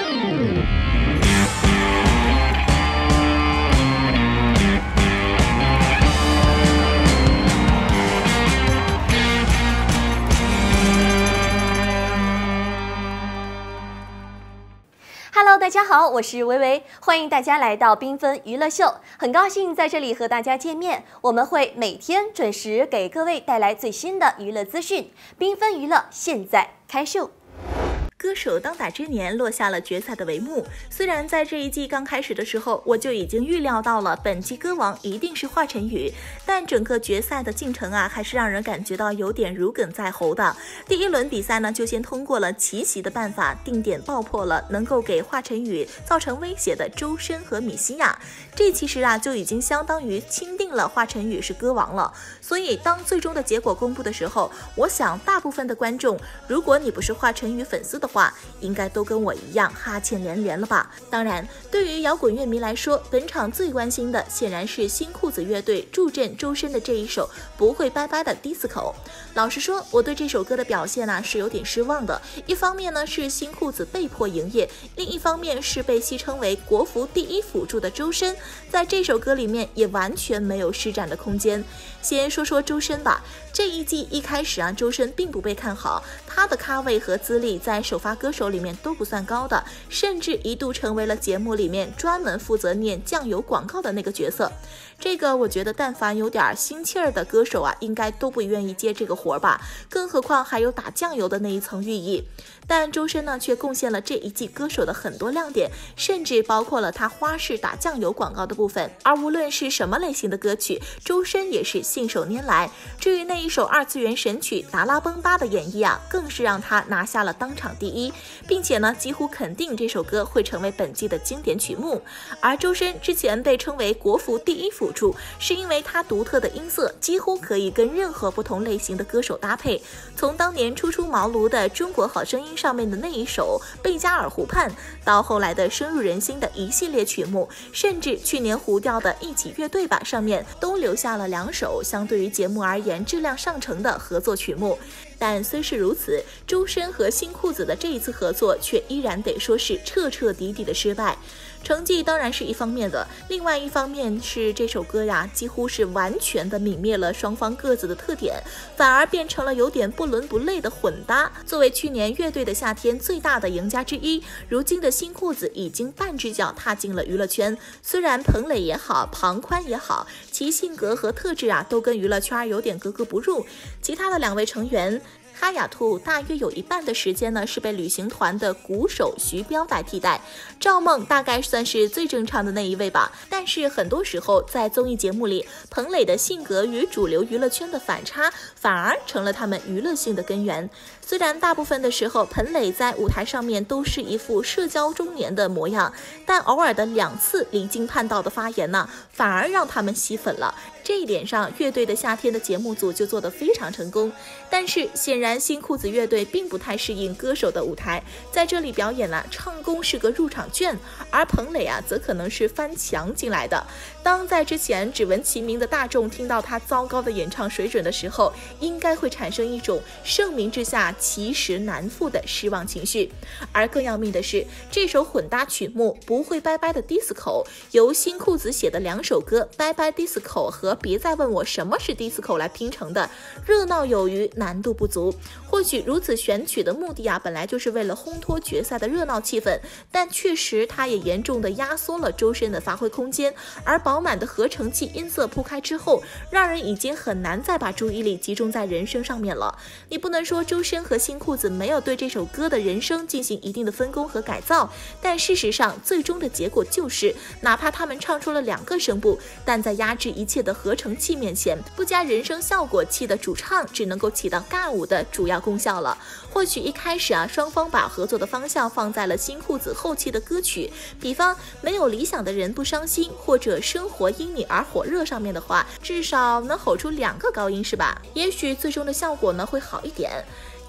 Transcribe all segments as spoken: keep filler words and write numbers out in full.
Hello， 大家好，我是维维，欢迎大家来到缤纷娱乐秀，很高兴在这里和大家见面。我们会每天准时给各位带来最新的娱乐资讯。缤纷娱乐现在开秀。 歌手当打之年落下了决赛的帷幕。虽然在这一季刚开始的时候，我就已经预料到了本季歌王一定是华晨宇，但整个决赛的进程啊，还是让人感觉到有点如鲠在喉的。第一轮比赛呢，就先通过了奇袭的办法，定点爆破了能够给华晨宇造成威胁的周深和米西亚。这其实啊，就已经相当于钦定了华晨宇是歌王了。所以当最终的结果公布的时候，我想大部分的观众，如果你不是华晨宇粉丝的话，应该都跟我一样哈欠连连了吧。当然，对于摇滚乐迷来说，本场最关心的显然是新裤子乐队助阵周深的这一首不会拜拜的 disco。 老实说，我对这首歌的表现呢、啊、是有点失望的。一方面呢是新裤子被迫营业，另一方面是被戏称为国服第一辅助的周深在这首歌里面也完全没有施展的空间。先说说周深吧，这一季一开始啊，周深并不被看好，他的咖位和资历在首发歌手里面都不算高的，甚至一度成为了节目里面专门负责念酱油广告的那个角色。这个我觉得但凡有点心气儿的歌手啊，应该都不愿意接这个活吧，更何况还有打酱油的那一层寓意。但周深呢，却贡献了这一季歌手的很多亮点，甚至包括了他花式打酱油广告的部分。而无论是什么类型的歌曲，周深也是信手拈来。至于那一首二次元神曲达拉崩吧的演绎啊，更是让他拿下了当场第一，并且呢，几乎肯定这首歌会成为本季的经典曲目。而周深之前被称为国服第一辅助，是因为他独特的音色几乎可以跟任何不同类型的歌手搭配。从当年初出茅庐的中国好声音上面的那一首贝加尔湖畔，到后来的深入人心的一系列曲目，甚至去年胡调的一起乐队吧上面，都留下了两首相对于节目而言质量上乘的合作曲目。但虽是如此，周深和新裤子的这一次合作却依然得说是彻彻底底的失败。成绩当然是一方面的，另外一方面是这首歌呀，几乎是完全的泯灭了双方各自的特点，反而变成了有点不伦不类的混搭。作为去年乐队的夏天最大的赢家之一，如今的新裤子已经半只脚踏进了娱乐圈。虽然彭磊也好，庞宽也好，其性格和特质啊，都跟娱乐圈有点格格不入。其他的两位成员哈雅兔大约有一半的时间呢是被旅行团的鼓手徐彪来替代，赵梦大概算是最正常的那一位吧。但是很多时候在综艺节目里，彭磊的性格与主流娱乐圈的反差反而成了他们娱乐性的根源。虽然大部分的时候彭磊在舞台上面都是一副社交中年的模样，但偶尔的两次离经叛道的发言呢，反而让他们吸粉了。这一点上，乐队的夏天的节目组就做得非常成功。但是显然新裤子乐队并不太适应歌手的舞台，在这里表演啊，唱功是个入场券，而彭磊啊则可能是翻墙进来的。当在之前只闻其名的大众听到他糟糕的演唱水准的时候，应该会产生一种盛名之下其实难副的失望情绪。而更要命的是，这首混搭曲目不会拜拜的 disco 由新裤子写的两首歌拜拜 disco 和别再问我什么是 disco 来拼成的，热闹有余，难度不足。或许如此选曲的目的啊，本来就是为了烘托决赛的热闹气氛，但确实它也严重的压缩了周深的发挥空间。而饱满的合成器音色铺开之后，让人已经很难再把注意力集中在人声上面了。你不能说周深和新裤子没有对这首歌的人声进行一定的分工和改造，但事实上最终的结果就是，哪怕他们唱出了两个声部，但在压制一切的合成器面前，不加人声效果器的主唱只能够起到尬舞的主要功效了。或许一开始啊，双方把合作的方向放在了新裤子后期的歌曲，比方没有理想的人不伤心，或者生活因你而火热上面的话，至少能吼出两个高音是吧？也许最终的效果呢会好一点。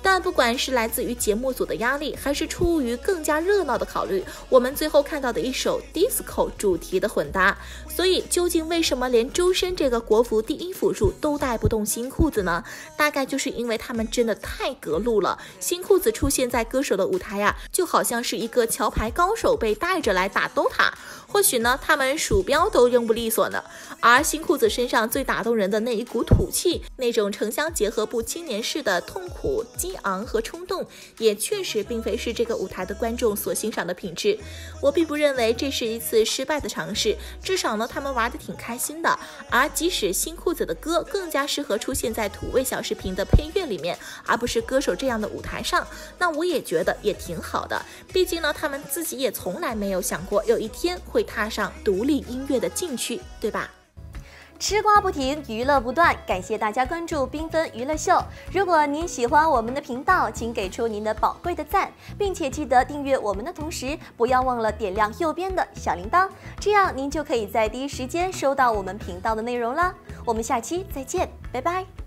但不管是来自于节目组的压力，还是出于更加热闹的考虑，我们最后看到的一首 disco 主题的混搭。所以究竟为什么连周深这个国服第一辅助都带不动新裤子呢？大概就是因为他们真的太隔路了。新裤子出现在歌手的舞台呀、啊，就好像是一个桥牌高手被带着来打 D O T A， 或许呢他们鼠标都扔不利索呢。而新裤子身上最打动人的那一股土气，那种城乡结合部青年式的痛苦、激昂和冲动，也确实并非是这个舞台的观众所欣赏的品质。我并不认为这是一次失败的尝试，至少呢他们玩得挺开心的。而即使新裤子的歌更加适合出现在土味小视频的配乐里面，而不是歌手这样的舞台上，那我也觉得也挺好的。毕竟呢他们自己也从来没有想过有一天会踏上独立音乐的禁区，对吧？ 吃瓜不停，娱乐不断，感谢大家关注缤纷娱乐秀。如果您喜欢我们的频道，请给出您的宝贵的赞，并且记得订阅我们的同时，不要忘了点亮右边的小铃铛，这样您就可以在第一时间收到我们频道的内容了。我们下期再见，拜拜。